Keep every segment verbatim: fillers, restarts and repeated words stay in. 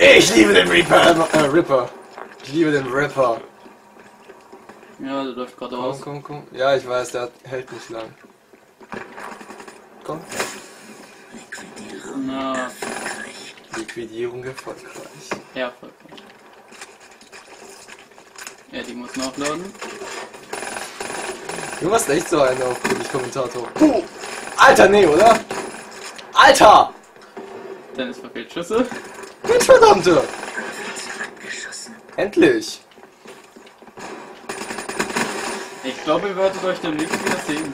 Ich liebe den Reaper, äh, Ripper. Ich liebe den Ripper. Ja, der läuft gerade aus. Komm, komm, komm. Ja, ich weiß, der hält nicht lang. Komm. Na, Liquidierung erfolgreich. ja, erfolgreich. Ja, die muss nachladen. Du machst echt so einen auf Kommentator. Puh. Alter, nee, oder? Alter! Dennis verfehlt Schüsse. Mensch, verdammte! Endlich! Ich glaube, ihr werdet euch demnächst wieder sehen.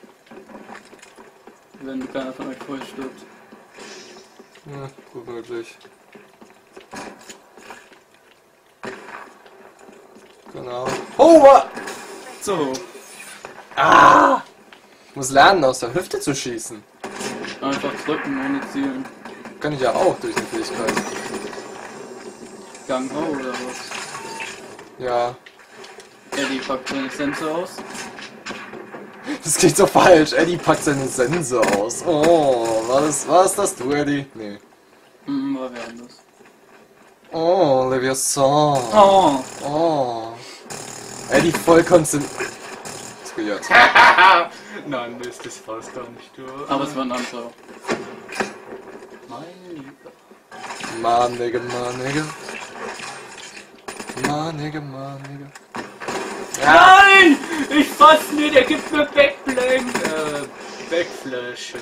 Wenn keiner von euch vorher stirbt. Ja, gut möglich. Genau. Oh, wa- So, Ah! Ich muss lernen, aus der Hüfte zu schießen. einfach drücken ohne zielen. Kann ich ja auch durch die Fähigkeit. Gang ho oder was? Ja. Eddie packt seine Sense aus. Das klingt so falsch. Eddie packt seine Sense aus. Oh, war das, war das, das du, Eddie? Nee. Hm, war wer anders. Oh, Olivia Song. Oh! Oh. Eddie voll konzentriert. Nein, das, das war's gar nicht, du. Aber es war ein anderer. Meine Liebe. Mann, Nigga, Mann, Nigga. Mann, Nigga, Mann, Nigga. Nein! Ich fass nicht, der gibt mir Backblank. Äh, Backflash. Äh.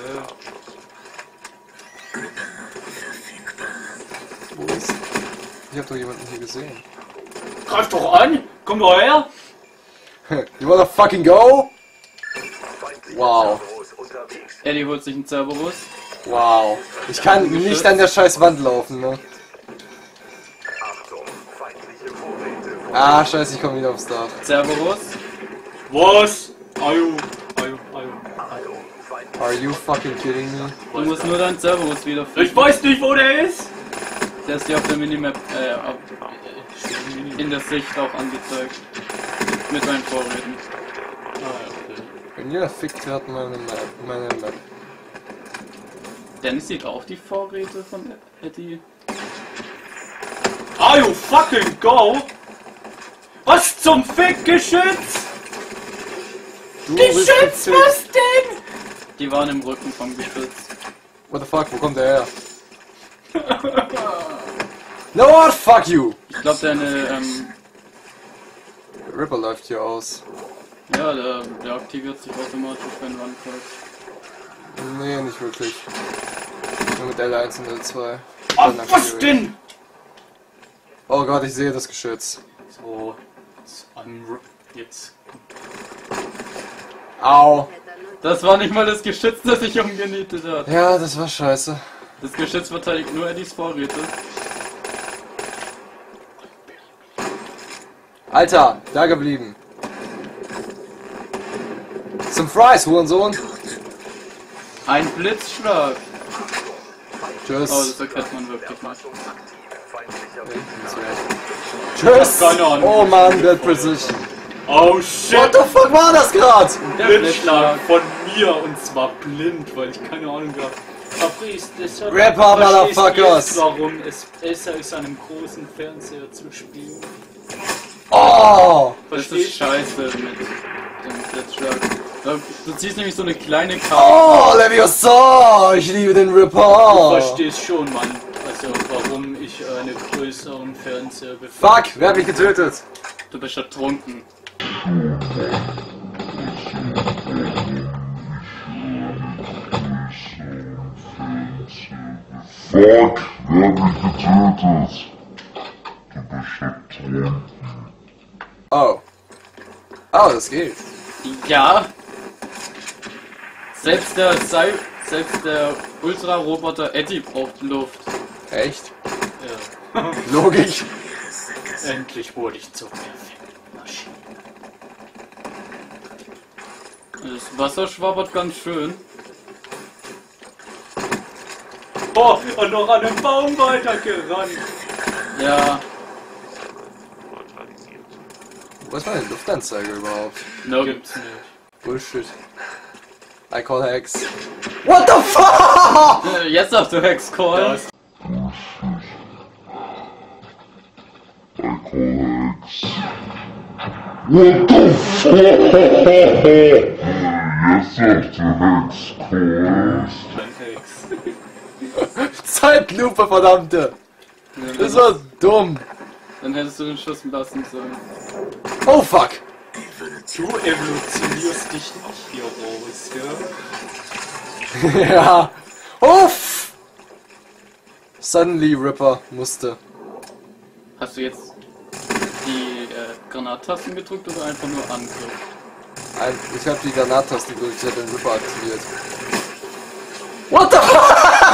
Wo ist? Ich hab doch jemanden hier gesehen. Greif doch an! Komm doch her! You wanna fucking go? Wow. Eddie holt sich einen Cerberus. Wow. Ich kann nicht an der scheiß Wand laufen, ne? Ah, scheiße, ich komme wieder aufs Dach. Cerberus. Was? Ayo, ayo, ayo, ayo. Are you fucking kidding me? Du musst nur deinen Cerberus wiederfinden. Ich weiß nicht, wo der ist! Der ist dir auf der Minimap, äh, auf, in der Sicht auch angezeigt. Mit seinen Vorräten. Ah, okay. Wenn ihr fickt, hat meine Map. Meine Map. Dennis sieht auch die Vorräte von Eddie. Are you fucking go? Was zum Fick, Geschütz? Du bist Geschütz, gefickt. was denn? Die waren im Rücken vom Geschütz. What the fuck, wo kommt der her? No what? Fuck you! Ich glaube, deine, ähm, Ripper läuft hier aus. ja, der, der aktiviert sich automatisch, wenn du ankommst. Nee, nicht wirklich. Nur mit L eins und L zwei. Ah, Dann was aktiviert. denn? Oh Gott, ich sehe das Geschütz. So, jetzt, an, jetzt. Au. Das war nicht mal das Geschütz, das sich umgenietet hat. Ja, das war scheiße. Das Geschütz verteidigt nur Eddies Vorräte. Alter, da geblieben. Zum Fries, Hurensohn. Ein Blitzschlag. Tschüss. Oh, das erkennt man wirklich nicht. Tschüss. Keine Ahnung. Oh Mann, Dead Precision. Oh shit! What the fuck war das gerade? Der Blitzschlag von mir und zwar blind, weil ich keine Ahnung habe. Fabrice, das hat Rapper, verstehst du Motherfuckers. jetzt, warum es besser ist, an einem großen Fernseher zu spielen. Oh. Das ist Verstehst du? scheiße mit dem Blitzschlag. Du ziehst nämlich so eine kleine Karte. Oh, Leviosa. Ich liebe den Du Ripper. verstehst schon, Mann. Also, warum ich einen größeren Fernseher befinde. Fuck, wer hat mich getötet? Du bist ertrunken. Fuck, wer hat mich getötet? Du bist ertrunken. Oh. Oh, das geht. Ja. Selbst der Sei selbst der Ultra-Roboter Eddie braucht Luft. Echt? Ja. Logisch. Endlich wurde ich zur perfekten Maschine. Das Wasser schwabbert ganz schön. Oh, und noch an einem Baum weitergerannt. Ja. Wo ist meine Luftanzeige überhaupt? No. Gibt's nicht. Bullshit. I call hacks. What the fuck? Jetzt hast du Hexcall. Das Hex. What the fuck? Jetzt sagt die Hex Hex. Ein Hex. Zeitlupe, verdammte! Ja, Das war dumm. Dann hättest du den Schuss lassen sollen. Oh fuck! Du evolutionierst dich nicht hier raus, ja? Ja. Uff! Suddenly Ripper musste. Hast du jetzt die äh, Granattasten gedrückt oder einfach nur Angriff? Ein, ich habe die Granattaste gedrückt, ich habe den Ripper aktiviert. What the fuck?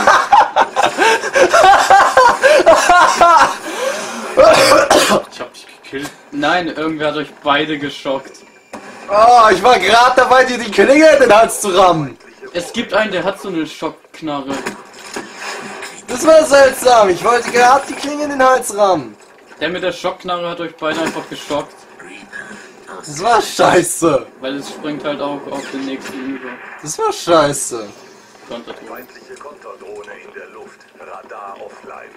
Ich hab dich gekillt. Nein, irgendwer hat euch beide geschockt. Oh, ich war gerade dabei, dir die Klinge in den Hals zu rammen. Es gibt einen, der hat so eine Schockknarre. Das war seltsam. Ich wollte gerade die Klinge in den Hals rammen. Der mit der Schockknarre hat euch beide einfach geschockt. Das war scheiße. Weil es springt halt auch auf den nächsten über. Das war scheiße. Konterdrohne. Feindliche Konterdrohne in der Luft. Radar offline.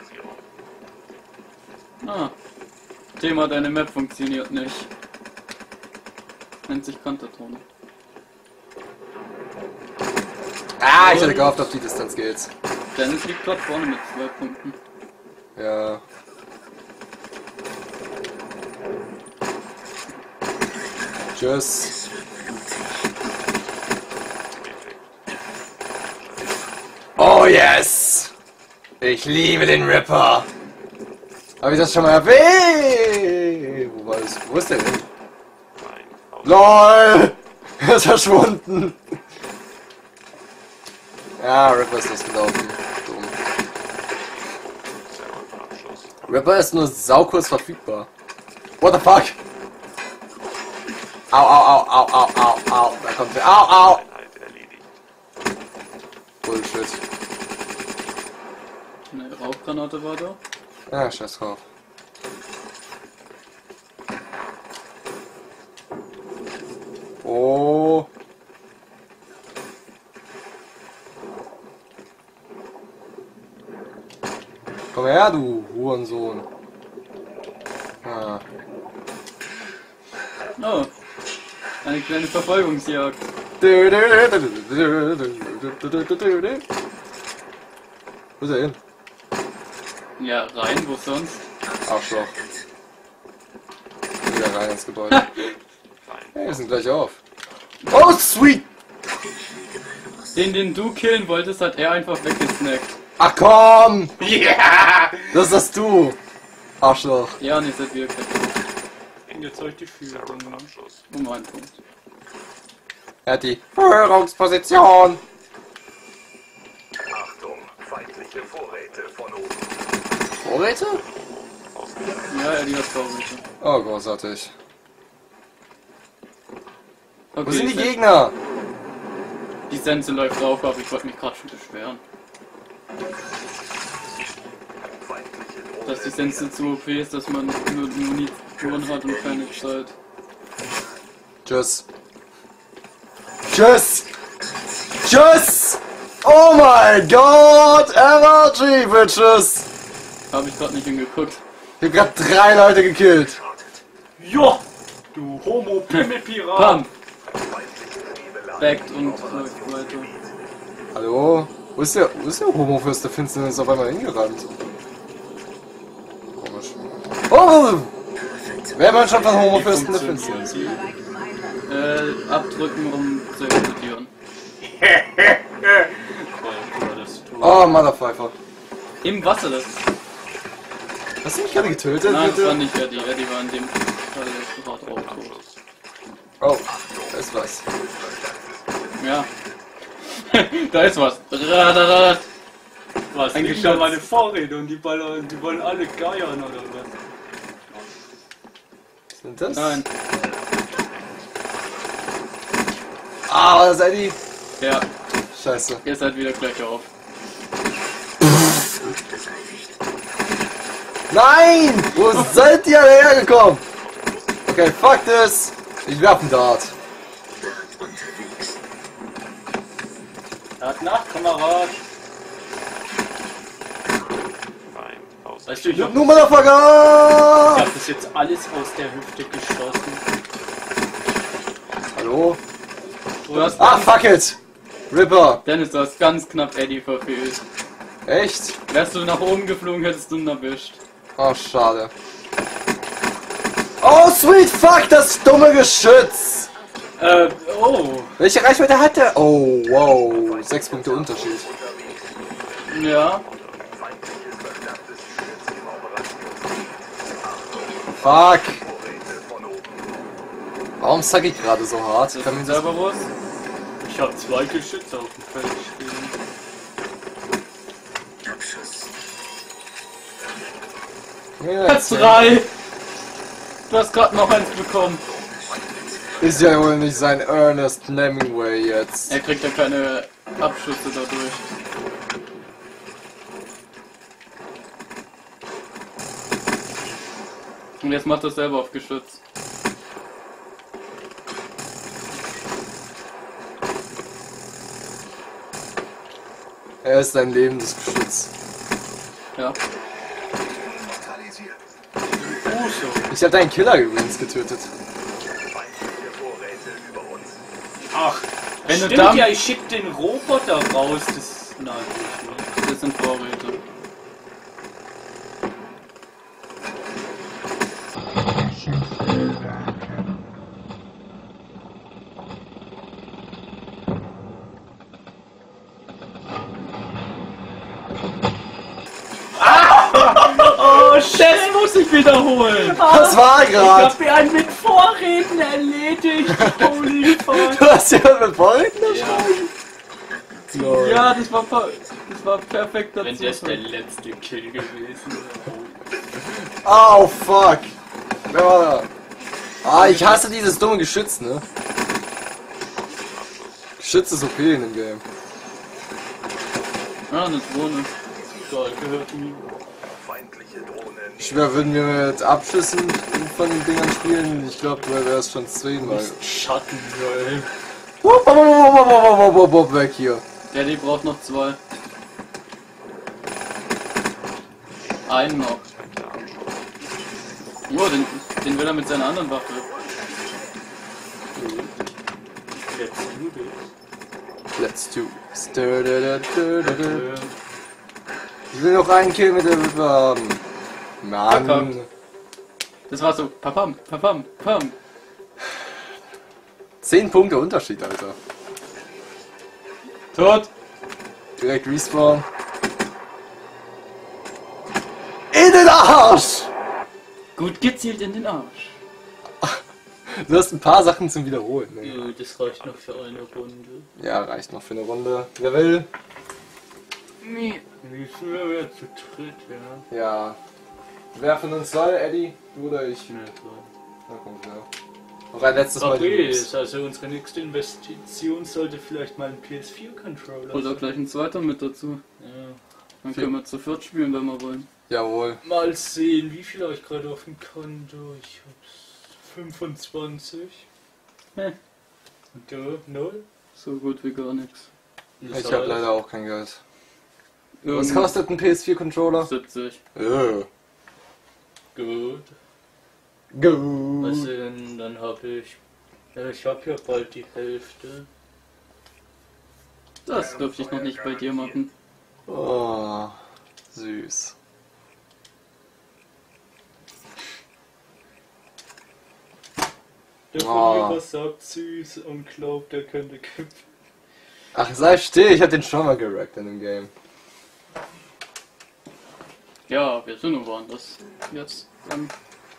Ah. Thema, deine Map funktioniert nicht. Nennt sich Konterdrohne. Ah, ich hatte gehofft, auf die Distanz geht's. Dennis liegt gerade vorne mit zwei Punkten. Ja. Tschüss. Oh yes! Ich liebe den Ripper. Habe ich das schon mal erwähnt? Wo war das? Wo ist der denn? LOL! Er ist verschwunden. Ja, Ripper ist losgelaufen. Dumm. Ripper ist nur saukurz verfügbar. What the fuck? Au, au, au, au, au, au, au. Da kommt der. Au, au. Bullshit. Eine Rauchgranate war da. Ah, scheiß drauf. Oh. Komm her, du Hurensohn. Ah. Oh. Eine kleine Verfolgungsjagd. Wo ist er hin? Ja, rein, wo sonst? Arschloch. Wieder rein ins Gebäude. Hey, wir sind gleich auf. Oh, sweet! Den, den du killen wolltest, hat er einfach weggesnackt. Ach komm! Ja! Das ist das du! Arschloch. Ja, nicht seit wirklich. Jetzt habe ich die Führung. Um einen Punkt. Er hat die Führungsposition. Achtung, feindliche Vorräte von oben. Vorräte? Ja, ja, die hat Vorräte. Oh, großartig. Okay, Wo sind die Sen- Gegner? Die Sense läuft auf, aber ich wollte mich gerade schon beschweren. Feindliche Drohne. Dass die Sense zu O P ist, dass man nur Munition hat und keine Zeit. Tschüss. Tschüss! Tschüss! Oh mein Gott! M R G, Bitches! Habe ich gerade nicht hingeguckt. Ich hab grad drei Leute gekillt. Ja! Du Homo-Pimmelpirat! Bam! Feindliche Schwebeladen. Backt und läuft weiter. Hallo? Wo ist der, wo ist der Homo-Fürst der Finsternis auf einmal hingerannt? Komisch. Oh! Wer man schon von Homo-Fürsten der Finsternis? Äh, abdrücken, um zu explodieren. Oh, Motherpfeifer. Im Wasser, das. Hast du mich gerade getötet? Nein, das bitte? war nicht Eddie. Eddie war in dem Fall jetzt gerade auch tot. Oh, da ist was. Ja. Da ist was. Radadad. Was? Ein Ein Geschütz. meine Vorräte und die, ballern, die wollen alle geiern oder was? Was sind das? Nein. Ah, was ist Eddie? Ja, Scheiße. ihr seid wieder gleich auf. Nein! Wo seid ihr hergekommen? Okay, fuck this. Ich werf einen Dart. Er hat Nacht, Kamerad! Weißt du, ich hab, Nur ich Motherfucker! hab das jetzt alles aus der Hüfte geschossen. Hallo? Du hast Ah, fuck it! Ripper! Dennis, du hast ganz knapp Eddie verfehlt. Echt? Wärst du nach oben geflogen, hättest du ihn erwischt. Oh, schade. Oh, sweet fuck, das dumme Geschütz! Äh, oh. Welche Reichweite hat der? Oh, wow. Sechs Punkte Unterschied. Ja. Feindliches verstärktes Geschütz im Operationsgebiet. Fuck! Vorräte von oben. Warum zack ich gerade so hart? Das Kann mir ist das... Cerberus. Ich hab zwei Geschütze auf dem Feld stehen. Ja, Platz drei! Du hast gerade noch eins bekommen. ist ja wohl nicht sein Ernest Hemingway jetzt. Er kriegt ja keine Abschüsse dadurch. Und jetzt macht er selber auf Geschütz. Er ist ein lebendes Geschütz. Ja. Neutralisiert. Fuße. Ich hab deinen Killer übrigens getötet. Feindliche Vorräte über uns. Ach, Wenn du stimmt dann- ja, ich schick den Roboter raus. Das... Nein, nicht. Das sind Vorräte. Oh, shit. Das muss ich wiederholen! Das war Ich gerade. hab mir einen mit Vorräten erledigt. Holy fuck. Du hast jemanden mit Vorräten Ja. Glory. Ja, das war, per das war perfekt dazu. Wenn das der letzte Kill gewesen wäre. Oh, fuck. Wer war da? Ah, ich hasse dieses dumme Geschütz, ne? Geschütz ist okay in dem Game. Ah, eine Drohne. Geil, gehört mir. Feindliche Drohnen. Ich schwör, würden wir mit Abschüssen von den Dingern spielen, ich glaube, du wärst schon zehnmal. Schatten, ey. Wupp, wupp, wupp, wupp, wupp, wupp, wupp, wupp, weg hier. Der, die braucht noch zwei. Einen noch. Oh, den, den will er mit seiner anderen Waffe. Let's do this. Let's do this. Du, du, du, du, du. Ich will noch einen Kill mit der Ripper haben. Mann. Verkackt. Das war so, papam, papam, pam. Zehn Punkte Unterschied, Alter. Tot. Direkt respawn. In den Arsch! Gut gezielt in den Arsch. Du hast ein paar Sachen zum Wiederholen. Ne? Ja, das reicht noch für eine Runde. Ja, reicht noch für eine Runde. Wer will? Nee. Wie viel wir zu dritt, ja? Ja. Wer von uns soll? Eddie? Du oder ich? Na klar. Na komm, klar. Noch ein letztes Mal. die Okay, Moves. also unsere nächste Investition sollte vielleicht mal ein P S vier Controller Oder gleich ein zweiter mit dazu. Ja. Dann können wir zu viert spielen, wenn wir wollen. Jawohl. Mal sehen, wie viel habe ich gerade auf dem Konto? Ich hab's fünfundzwanzig. Hä? Und du? Null? So gut wie gar nichts. Ich habe leider auch kein Geld. Was Irgend- kostet ein P S vier Controller? siebzig. Äh. Gut. Gut. Was denn? Dann habe ich. Ja, ich habe ja bald die Hälfte. Das dürfte ich noch nicht bei dir machen. Oh, süß. Der Oh. Verlierer sagt süß und glaubt, er könnte kippen. Ach, sei still, ich hab den schon mal gerackt in dem Game. Ja, wir sind nur woanders. Jetzt. Ähm,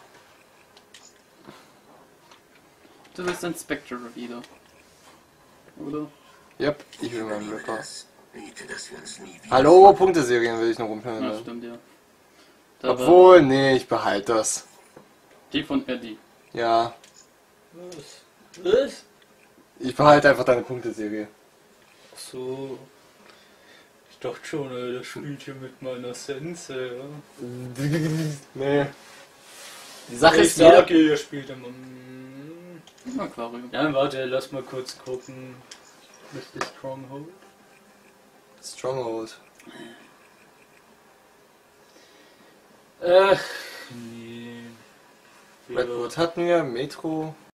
du bist ein Spectre wieder. Oder? Yep, ich will meinen Ripper. Hallo, Punkteserien will ich noch rumhören. Ja, Ne? stimmt, ja. Da war Obwohl, nee, ich behalte das. die von Eddie. Ja, Was? Was? ich behalte einfach deine Punkteserie. So. Ich dachte schon, ey, das spielt hier mit meiner Sense, ja. Nee. Die Sache Ich ist, jeder, sage, ihr spielt immer. Mm. Aquarium. Ja, warte, lass mal kurz gucken. Mister Stronghold. Stronghold. Ach, nee. Redwood hatten wir, Metro.